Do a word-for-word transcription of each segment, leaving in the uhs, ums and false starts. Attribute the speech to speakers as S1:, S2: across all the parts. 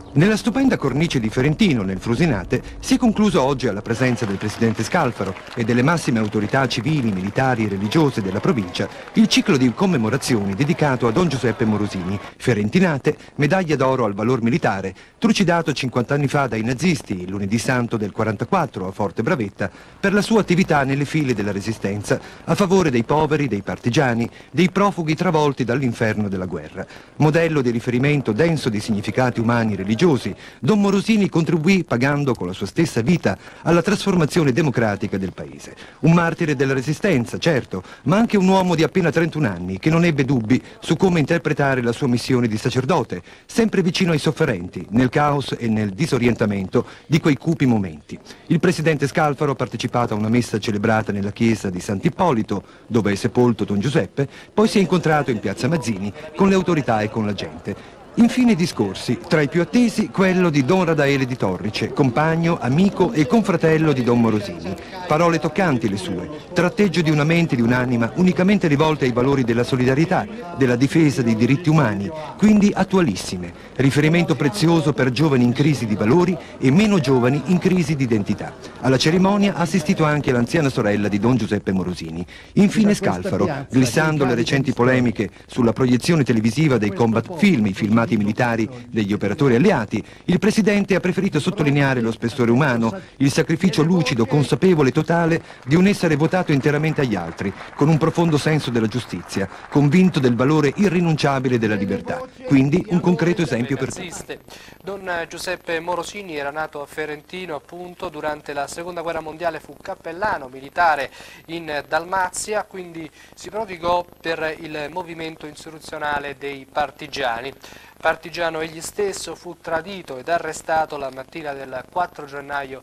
S1: Nella stupenda cornice di Ferentino, nel Frusinate, si è concluso oggi alla presenza del presidente Scalfaro e delle massime autorità civili, militari e religiose della provincia il ciclo di commemorazioni dedicato a Don Giuseppe Morosini, Ferentinate, medaglia d'oro al valor militare, trucidato cinquanta anni fa dai nazisti, il lunedì santo del quarantaquattro a Forte Bravetta, per la sua attività nelle file della Resistenza a favore dei poveri, dei partigiani, dei profughi travolti dall'inferno della guerra. Modello di riferimento denso di significati umani e religiosi, Don Morosini contribuì, pagando con la sua stessa vita, alla trasformazione democratica del paese. Un martire della Resistenza, certo, ma anche un uomo di appena trentuno anni che non ebbe dubbi su come interpretare la sua missione di sacerdote, sempre vicino ai sofferenti, nel caos e nel disorientamento di quei cupi momenti. Il presidente Scalfaro ha partecipato a una messa celebrata nella chiesa di Sant'Ippolito, dove è sepolto Don Giuseppe, poi si è incontrato in piazza Mazzini con le autorità e con la gente. Infine discorsi, tra i più attesi quello di Don Radaele di Torrice, compagno, amico e confratello di Don Morosini. Parole toccanti le sue, tratteggio di una mente e di un'anima unicamente rivolte ai valori della solidarietà, della difesa dei diritti umani, quindi attualissime, riferimento prezioso per giovani in crisi di valori e meno giovani in crisi di identità. Alla cerimonia ha assistito anche l'anziana sorella di Don Giuseppe Morosini. Infine Scalfaro, glissando le recenti polemiche sulla proiezione televisiva dei combat film, i filmati militari degli operatori alleati, il presidente ha preferito sottolineare lo spessore umano, il sacrificio lucido, consapevole e totale di un essere votato interamente agli altri, con un profondo senso della giustizia, convinto del valore irrinunciabile della libertà. Quindi un concreto esempio per tutti.
S2: Don Giuseppe Morosini era nato a Ferentino, appunto, durante la seconda guerra mondiale fu cappellano militare in Dalmazia, quindi si prodigò per il movimento insurrezionale dei partigiani. Partigiano egli stesso, fu tradito ed arrestato la mattina del quattro gennaio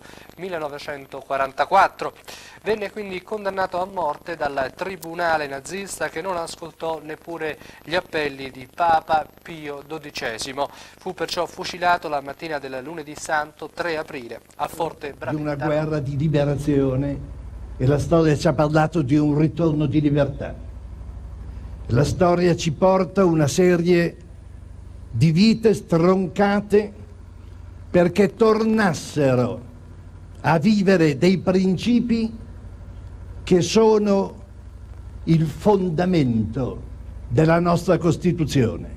S2: millenovecentoquarantaquattro. Venne quindi condannato a morte dal tribunale nazista che non ascoltò neppure gli appelli di Papa Pio dodicesimo. Fu perciò fucilato la mattina del lunedì santo tre aprile a Forte Bravetta.
S3: Di una guerra di liberazione, e la storia ci ha parlato di un ritorno di libertà. La storia ci porta una serie di vite stroncate perché tornassero a vivere dei principi che sono il fondamento della nostra Costituzione: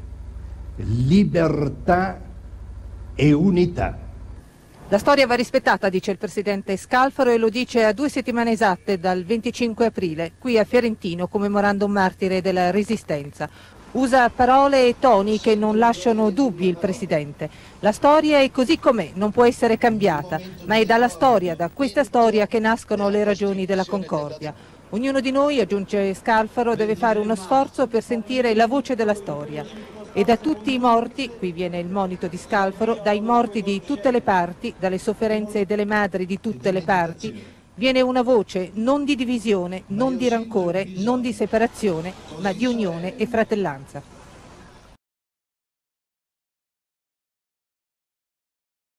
S3: libertà e unità.
S4: La storia va rispettata, dice il presidente Scalfaro, e lo dice a due settimane esatte dal venticinque aprile, qui a Ferentino, commemorando un martire della Resistenza. Usa parole e toni che non lasciano dubbi il Presidente. La storia è così com'è, non può essere cambiata, ma è dalla storia, da questa storia, che nascono le ragioni della concordia. Ognuno di noi, aggiunge Scalfaro, deve fare uno sforzo per sentire la voce della storia. E da tutti i morti, qui viene il monito di Scalfaro, dai morti di tutte le parti, dalle sofferenze delle madri di tutte le parti, viene una voce non di divisione, non di rancore, non di separazione, ma di unione e fratellanza.